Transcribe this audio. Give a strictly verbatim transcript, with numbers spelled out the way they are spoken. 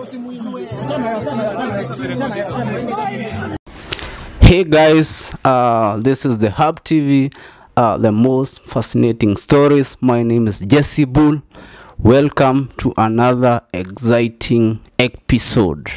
Hey guys, uh, this is the Hub T V, uh, the most fascinating stories. My name is Jesse Bull. Welcome to another exciting episode.